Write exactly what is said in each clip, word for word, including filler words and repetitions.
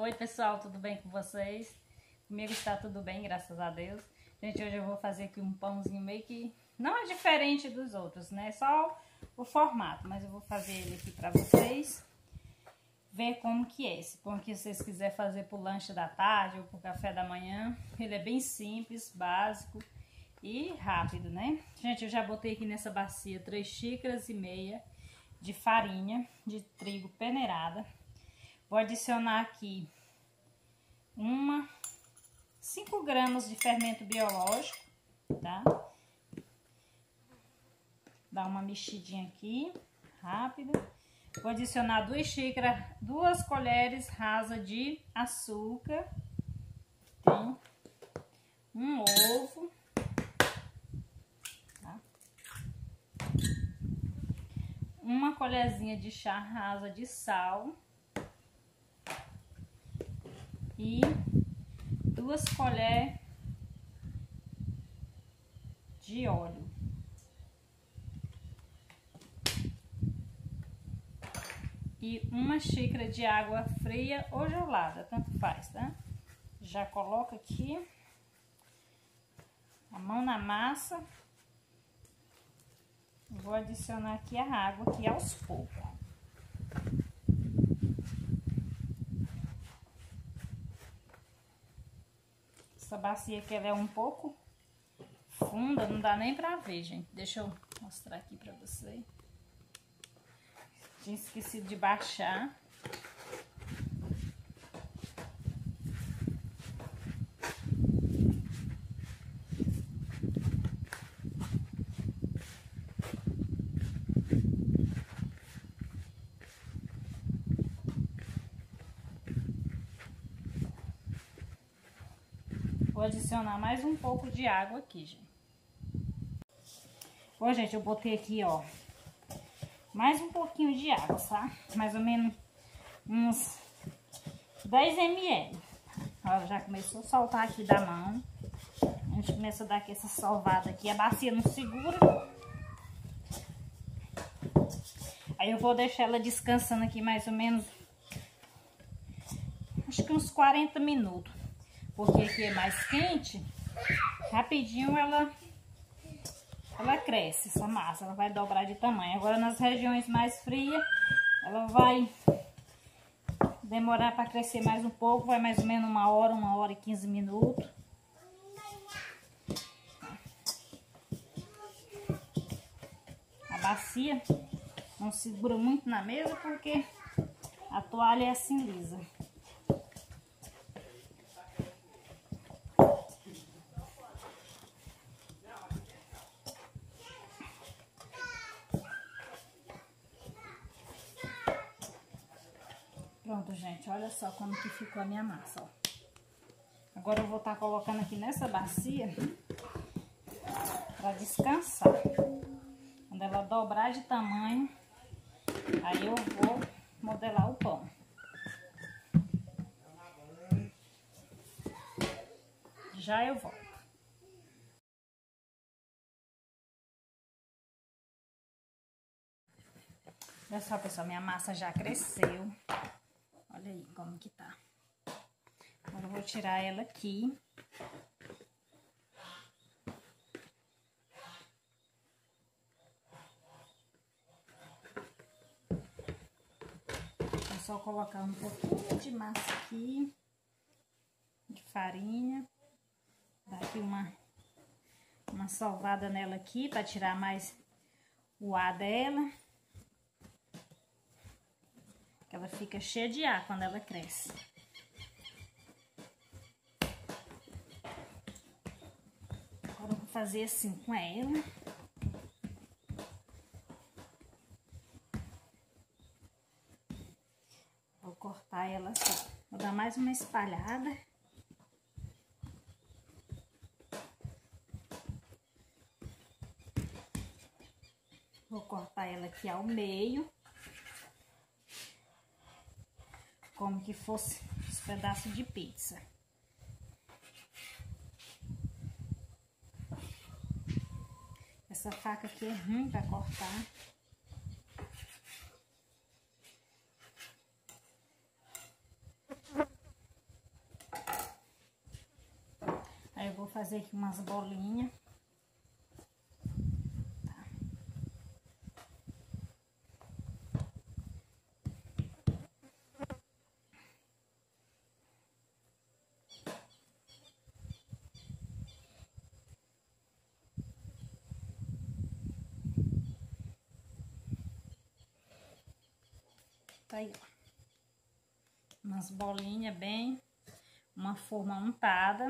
Oi pessoal, tudo bem com vocês? Comigo está tudo bem, graças a Deus. Gente, hoje eu vou fazer aqui um pãozinho meio que não é diferente dos outros, né? Só o formato, mas eu vou fazer ele aqui para vocês ver como que é. Esse pão que vocês quiserem fazer pro lanche da tarde ou pro café da manhã, ele é bem simples, básico e rápido, né? Gente, eu já botei aqui nessa bacia três xícaras e meia de farinha de trigo peneirada. Vou adicionar aqui uma cinco gramas de fermento biológico, tá? Dá uma mexidinha aqui, rápida. Vou adicionar duas xícaras, duas colheres rasas de açúcar, tá? Um ovo, tá? Uma colherzinha de chá rasa de sal e duas colheres de óleo. E uma xícara de água fria ou gelada, tanto faz, tá? Já coloca aqui a mão na massa. Vou adicionar aqui a água aqui aos poucos. Essa bacia aqui ela é um pouco funda, não dá nem pra ver, gente. Deixa eu mostrar aqui pra vocês. Tinha esquecido de baixar. Vou adicionar mais um pouco de água aqui, gente. Ó, gente, eu botei aqui, ó, mais um pouquinho de água, tá? Mais ou menos uns dez mililitros. Ó, já começou a soltar aqui da mão. A gente começa a dar aqui essa solvada aqui. A bacia não segura. Aí eu vou deixar ela descansando aqui mais ou menos, acho que uns quarenta minutos. Porque aqui é mais quente, rapidinho ela, ela cresce, essa massa, ela vai dobrar de tamanho. Agora nas regiões mais frias, ela vai demorar para crescer mais um pouco, vai mais ou menos uma hora, uma hora e quinze minutos. A bacia não segura muito na mesa porque a toalha é assim lisa. Pronto, gente, olha só como que ficou a minha massa, ó. Agora eu vou estar colocando aqui nessa bacia para descansar. Quando ela dobrar de tamanho, aí eu vou modelar o pão. Já eu volto. Olha só, pessoal, minha massa já cresceu. Olha aí como que tá. Agora eu vou tirar ela aqui. É só colocar um pouquinho de massa aqui, de farinha. Dar aqui uma, uma solvada nela aqui para tirar mais o ar dela. Ela fica cheia de ar quando ela cresce. Agora eu vou fazer assim com ela. Vou cortar ela assim. Vou dar mais uma espalhada. Vou cortar ela aqui ao meio. Como que fosse os pedaços de pizza. Essa faca aqui é ruim para cortar. vou fazer aqui umas bolinhas. Tá. Tá aí, ó. Umas bolinhas bem, uma forma untada.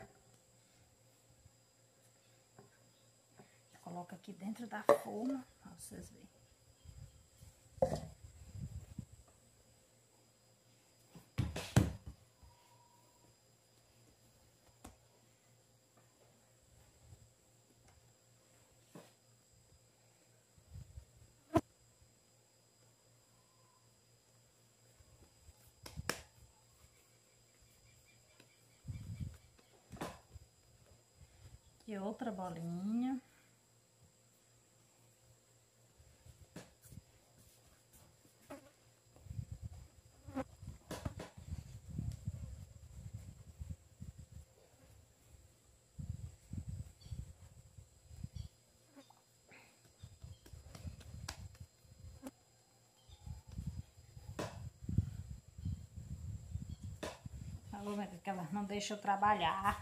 Coloca aqui dentro da forma, pra vocês verem. E outra bolinha. Falou, que ela não deixa eu trabalhar.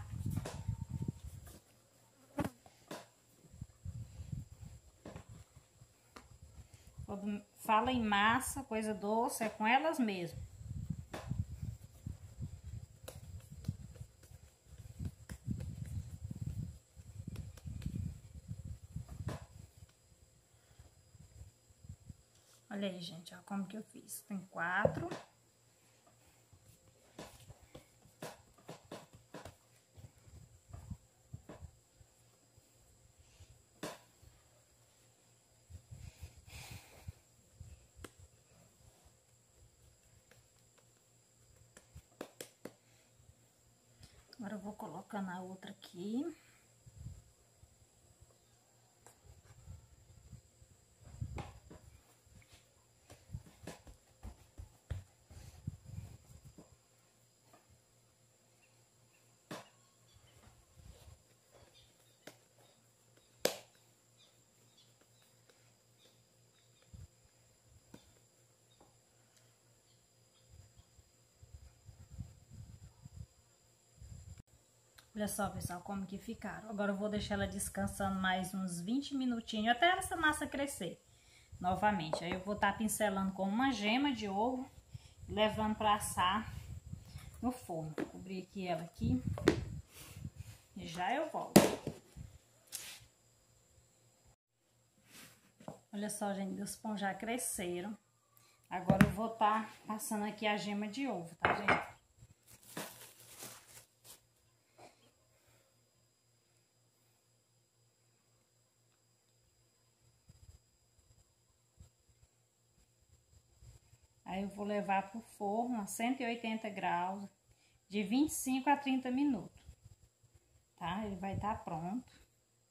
Quando fala em massa, coisa doce, é com elas mesmo. Olha aí, gente, ó, como que eu fiz. Tem quatro. Agora eu vou colocando a outra aqui. Olha só, pessoal, como que ficaram. Agora eu vou deixar ela descansando mais uns vinte minutinhos, até essa massa crescer novamente. Aí eu vou estar pincelando com uma gema de ovo, levando para assar no forno. Vou cobrir aqui ela aqui e já eu volto. Olha só, gente, os pães já cresceram. Agora eu vou estar passando aqui a gema de ovo, tá, gente? Aí eu vou levar pro forno a cento e oitenta graus, de vinte e cinco a trinta minutos, tá? Ele vai estar pronto.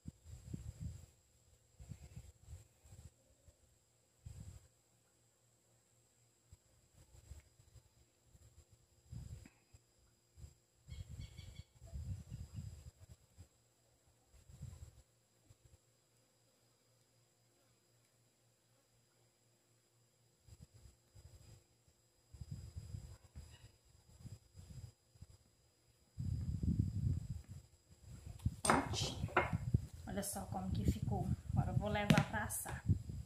Olha só como que ficou. Agora eu vou levar para assar.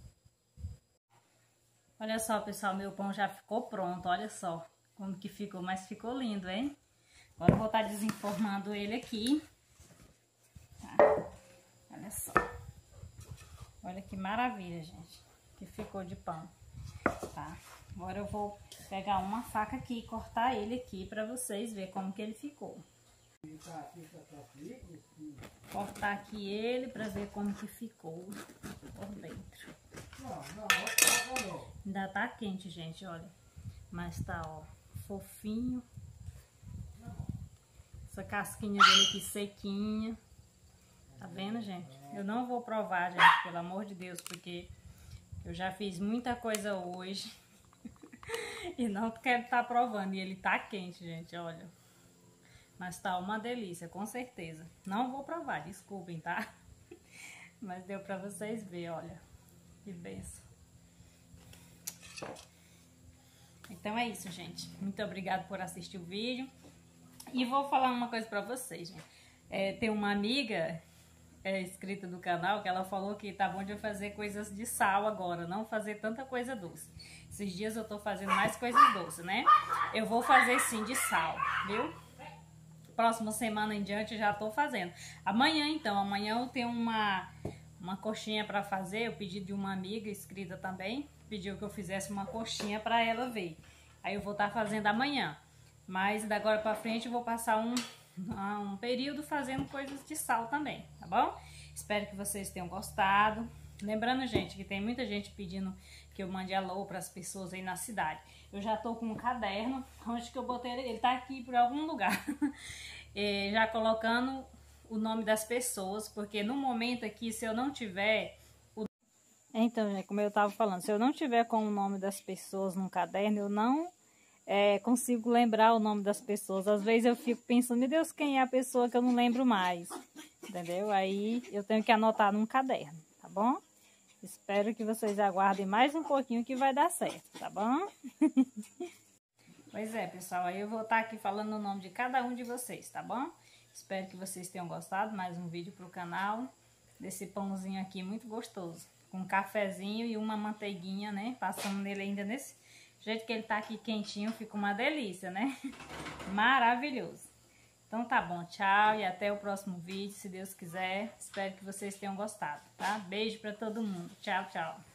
Olha só, pessoal, meu pão já ficou pronto. Olha só como que ficou, mas ficou lindo, hein? Agora eu vou estar desenformando ele aqui. Tá? Olha só. Olha que maravilha, gente, que ficou de pão. Tá? Agora eu vou pegar uma faca aqui e cortar ele aqui para vocês verem como que ele ficou. Cortar aqui ele para ver como que ficou por dentro. Ainda tá quente, gente, olha. Mas tá, ó, fofinho. Essa casquinha dele aqui sequinha. Tá vendo, gente? Eu não vou provar, gente, pelo amor de Deus, porque eu já fiz muita coisa hoje. E não quero estar provando. E ele tá quente, gente, olha. Mas tá uma delícia, com certeza. Não vou provar, desculpem, tá? Mas deu pra vocês verem, olha. Que benção. Então é isso, gente. Muito obrigada por assistir o vídeo. E vou falar uma coisa pra vocês, gente. É, tem uma amiga é, inscrita do canal que ela falou que tá bom de eu fazer coisas de sal agora, não fazer tanta coisa doce. Esses dias eu tô fazendo mais coisas doces, né? Eu vou fazer sim de sal, viu? Próxima semana em diante já tô fazendo. Amanhã então, amanhã eu tenho uma, uma coxinha pra fazer. Eu pedi de uma amiga inscrita também. Pediu que eu fizesse uma coxinha pra ela ver. Aí eu vou estar fazendo amanhã. Mas da agora pra frente eu vou passar um, um período fazendo coisas de sal também, tá bom? Espero que vocês tenham gostado. Lembrando, gente, que tem muita gente pedindo que eu mande alô para as pessoas aí na cidade. Eu já tô com um caderno, onde que eu botei ele, ele tá aqui por algum lugar. é, já colocando o nome das pessoas, porque no momento aqui, se eu não tiver... O... Então, gente, como eu tava falando, se eu não tiver com o nome das pessoas no caderno, eu não é, consigo lembrar o nome das pessoas. Às vezes eu fico pensando, meu Deus, quem é a pessoa que eu não lembro mais? Entendeu? Aí eu tenho que anotar num caderno, tá bom? Espero que vocês aguardem mais um pouquinho que vai dar certo, tá bom? Pois é, pessoal, aí eu vou estar aqui falando o nome de cada um de vocês, tá bom? Espero que vocês tenham gostado. Mais um vídeo pro canal, desse pãozinho aqui muito gostoso. Com um cafezinho e uma manteiguinha, né? Passando nele ainda nesse jeito que ele tá aqui quentinho, fica uma delícia, né? Maravilhoso. Então tá bom, tchau e até o próximo vídeo, se Deus quiser. Espero que vocês tenham gostado, tá? Beijo pra todo mundo. Tchau, tchau.